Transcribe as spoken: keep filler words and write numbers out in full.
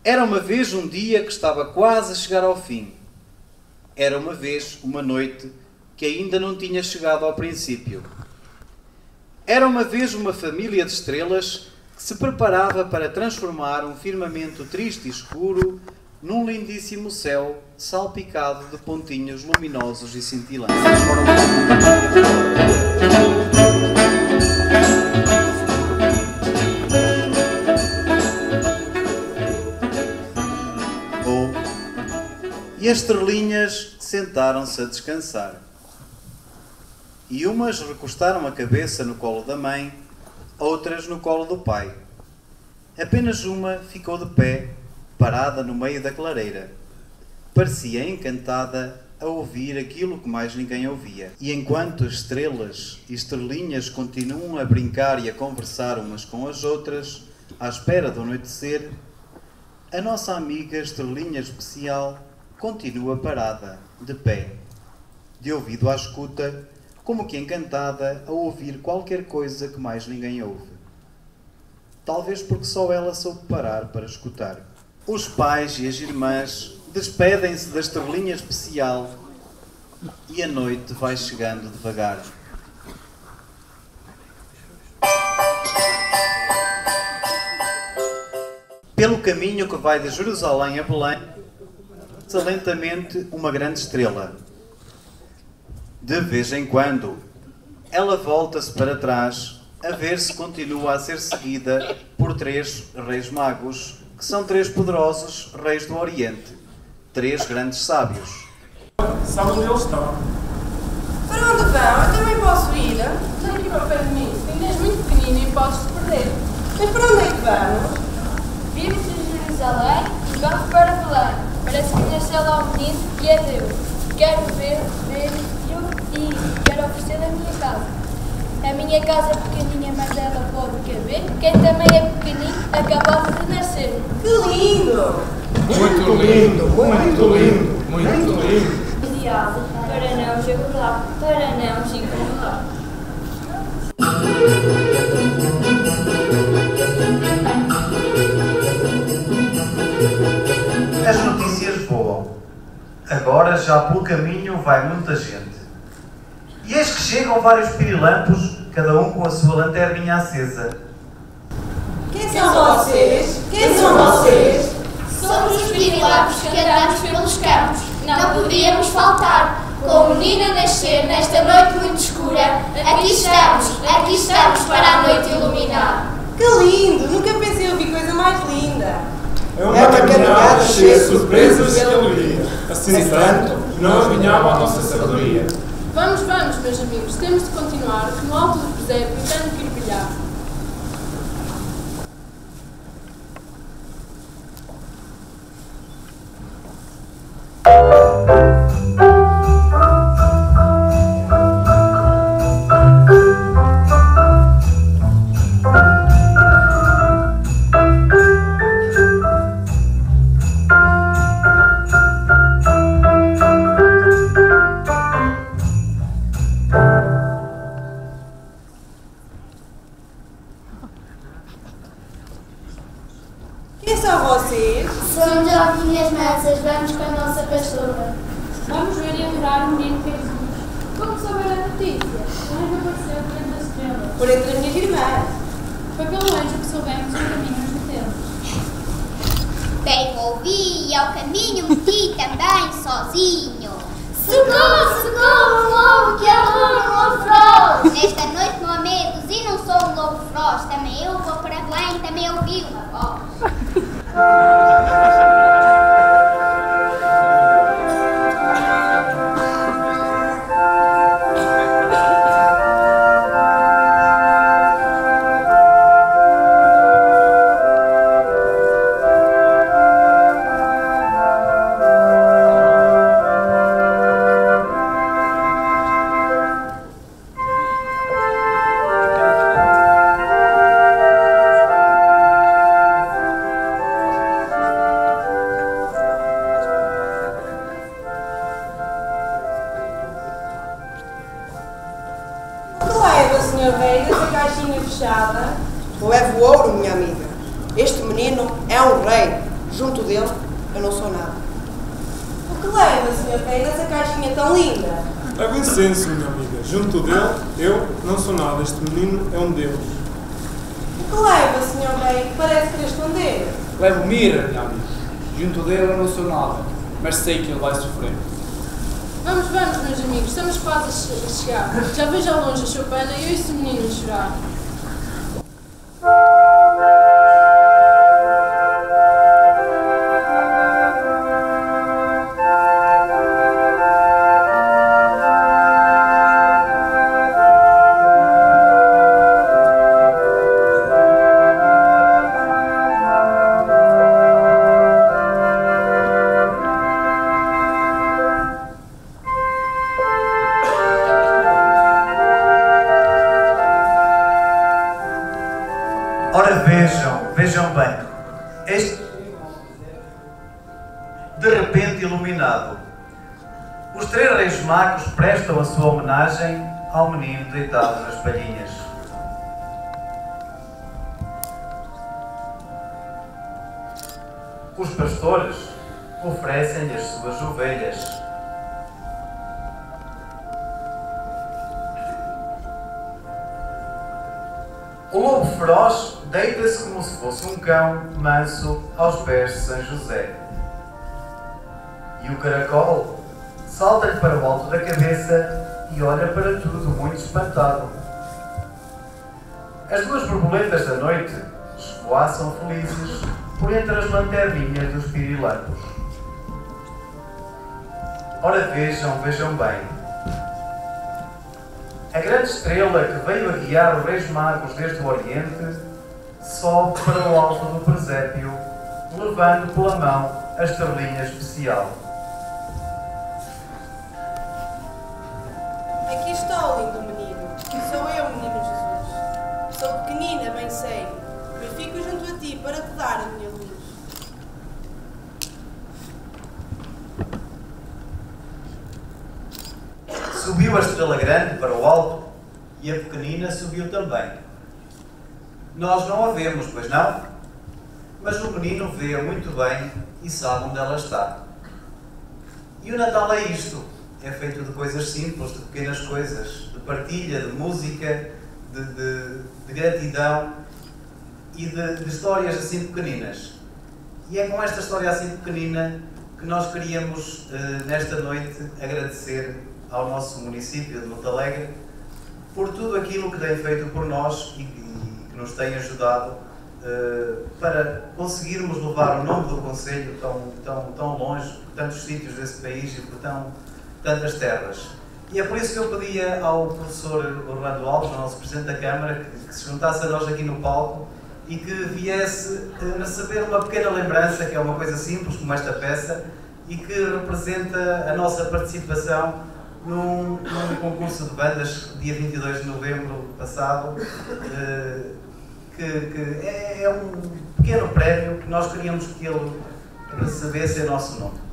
Era uma vez um dia que estava quase a chegar ao fim. Era uma vez uma noite que ainda não tinha chegado ao princípio. Era uma vez uma família de estrelas que se preparava para transformar um firmamento triste e escuro num lindíssimo céu salpicado de pontinhos luminosos e cintilantes. E as estrelinhas sentaram-se a descansar. E umas recostaram a cabeça no colo da mãe, outras no colo do pai. Apenas uma ficou de pé, parada no meio da clareira. Parecia encantada a ouvir aquilo que mais ninguém ouvia. E enquanto as estrelas e estrelinhas continuam a brincar e a conversar umas com as outras, à espera do anoitecer, a nossa amiga estrelinha especial continua parada, de pé, de ouvido à escuta, como que encantada a ouvir qualquer coisa que mais ninguém ouve. Talvez porque só ela soube parar para escutar. Os pais e as irmãs despedem-se da estrelinha especial e a noite vai chegando devagar. Pelo caminho que vai de Jerusalém a Belém, lentamente uma grande estrela. De vez em quando, ela volta-se para trás a ver se continua a ser seguida por três reis magos, que são três poderosos reis do Oriente, três grandes sábios. Sabe onde eles estão? Para onde vão? Eu também posso ir. Vem aqui para o pé de mim. Ainda és muito pequenino e podes-te perder. Mas para onde é que vamos? Vimos de Jerusalém e vamos para Belém. Parece que nasceu lá um menino e é Deus. Quero ver, ver-o e quero oferecer a minha casa. A minha casa é pequeninha, mas ela pode caber. Quem também é pequenino acabou de nascer. Que lindo! Muito lindo, muito lindo, muito lindo. Viado, para não nos acordar, para não nos incomodar. As notícias voam. Agora já pelo caminho vai muita gente. E eis que chegam vários pirilampos, cada um com a sua lanterninha acesa. Quem são vocês? Quem são vocês? Somos os pirilampos que andamos pelos campos. Não poderíamos faltar. Com o menino a nascer nesta noite muito escura, aqui estamos, aqui estamos para a noite iluminar. Que lindo! Nunca pensei ouvir coisa mais linda. É uma caminhada cheia de surpresas e alegria. Assim tanto, não adivinhava a nossa sabedoria. Vamos, vamos, meus amigos. Temos de continuar, que no alto do presépio tenho que ir brilhar. Quem são vocês? Somos ovelhinhas mansas, vamos com a nossa pastora. Vamos ver e adorar o menino que é Jesus. Como souber a notícia? O anjo apareceu por entre as estrelas. Por entre as minhas irmãs. Foi pelo anjo que soubemos o caminho nos metemos. Bem ouvi, ao caminho meti também sozinho. Socorro, socorro, um lobo que adora um lobo feroz. Nesta noite não há medos e não sou um lobo feroz. Também eu vou para Belém, também ouvi uma voz. senhor rei, nessa caixinha fechada. Leve o ouro, minha amiga. Este menino é um rei. Junto dele, eu não sou nada. O que leva, senhor Rei, nessa caixinha tão linda? Leva incenso, minha amiga. Junto dele, eu não sou nada. Este menino é um Deus. O que leva, senhor Rei, que parece querer esconder? Levo mira, minha amiga. Junto dele eu não sou nada, mas sei que ele vai sofrer. Vamos, vamos, meus amigos, estamos quase a che- a chegar. Já vejo ao longe a choupana e eu esse menino a chorar. Ora vejam, vejam bem, este de repente iluminado, os três reis magos prestam a sua homenagem ao menino deitado nas palhinhas. Os pastores oferecem-lhe as suas ovelhas. O lobo feroz deita-se como se fosse um cão manso aos pés de São José. E o caracol salta-lhe para o alto da cabeça e olha para tudo muito espantado. As duas borboletas da noite esvoaçam felizes por entre as lanterninhas dos pirilampos. Ora vejam, vejam bem. A grande estrela que veio a guiar os reis magos desde o Oriente sobe para o alto do presépio, levando pela mão a estrelinha especial. Aqui está o lindo menino. Sou eu, menino Jesus. Sou pequenina, bem sei, mas fico junto a ti para te dar a minha luz. Subiu a estrela grande para o alto e a pequenina subiu também. Nós não a vemos, pois não? Mas o menino vê-a muito bem e sabe onde ela está. E o Natal é isto. É feito de coisas simples, de pequenas coisas, de partilha, de música, de, de, de gratidão e de, de histórias assim pequeninas. E é com esta história assim pequenina que nós queríamos, eh, nesta noite, agradecer ao nosso município de Montalegre por tudo aquilo que tem feito por nós e que, e que nos tem ajudado uh, para conseguirmos levar o nome do concelho tão, tão, tão longe, por tantos sítios desse país e por tão, tantas terras. E é por isso que eu pedia ao professor Orlando Alves, o nosso Presidente da Câmara, que, que se juntasse a nós aqui no palco e que viesse uh, receber uma pequena lembrança, que é uma coisa simples como esta peça, e que representa a nossa participação Num, num concurso de bandas, dia vinte e dois de novembro passado, eh, que, que é, é um pequeno prémio que nós queríamos que ele recebesse em nosso nome.